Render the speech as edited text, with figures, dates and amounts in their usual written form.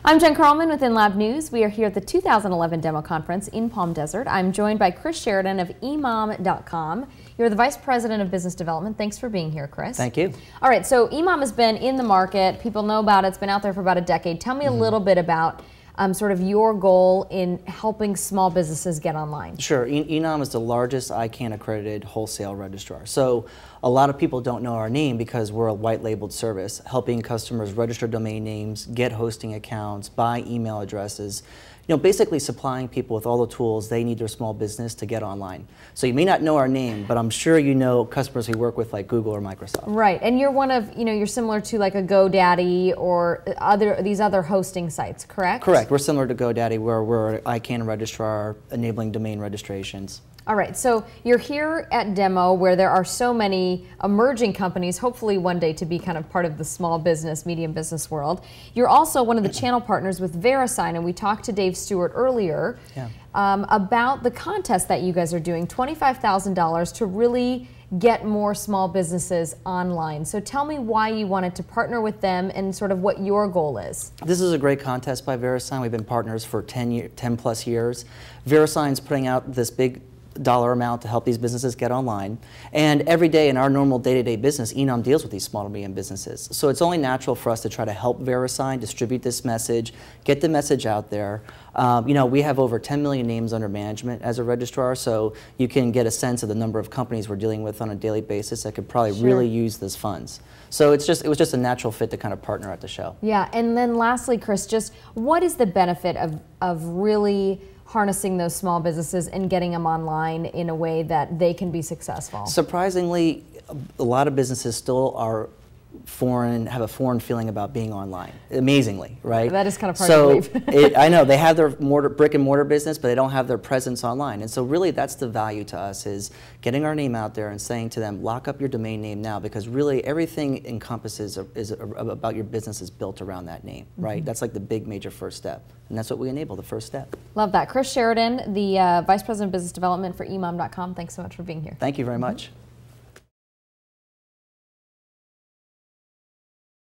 I'm Jen Carlman with InLab News. We are here at the 2011 Demo Conference in Palm Desert. I'm joined by Chris Sheridan of emom.com. You're the Vice President of Business Development. Thanks for being here, Chris. Thank you. All right, so emom has been in the market. People know about it. It's been out there for about a decade. Tell me a little bit about sort of your goal in helping small businesses get online. Sure. Enom is the largest ICANN accredited wholesale registrar. So a lot of people don't know our name because we're a white labeled service, helping customers register domain names, get hosting accounts, buy email addresses, basically supplying people with all the tools they need their small business to get online. So you may not know our name, but I'm sure you know customers we work with like Google or Microsoft. Right, and you're one of, you're similar to like a GoDaddy or these other hosting sites, correct? Correct. We're similar to GoDaddy where we're an ICANN registrar enabling domain registrations. All right, so you're here at Demo where there are so many emerging companies, hopefully one day to be kind of part of the small business, medium business world. You're also one of the channel partners with VeriSign, and we talked to Dave Stewart earlier about the contest that you guys are doing, $25,000 to really get more small businesses online. So tell me why you wanted to partner with them and sort of what your goal is. This is a great contest by VeriSign. We've been partners for 10 plus years. VeriSign's putting out this big dollar amount to help these businesses get online. And every day in our normal day-to-day business, enom deals with these small to medium businesses. So it's only natural for us to try to help VeriSign distribute this message, get the message out there. We have over 10 million names under management as a registrar, so you can get a sense of the number of companies we're dealing with on a daily basis that could probably really use those funds. So it was just a natural fit to kind of partner at the show. Yeah, and then lastly, Chris, just what is the benefit of really harnessing those small businesses and getting them online in a way that they can be successful? Surprisingly, a lot of businesses still are have a foreign feeling about being online, amazingly, right? That is kind of hard to believe. I know, they have their brick and mortar business, but they don't have their presence online. And so really that's the value to us, is getting our name out there and saying to them, lock up your domain name now, because really everything encompasses about your business is built around that name, right? That's like the big major first step. And that's what we enable, the first step. Love that. Chris Sheridan, the Vice President of Business Development for emom.com. Thanks so much for being here. Thank you very much.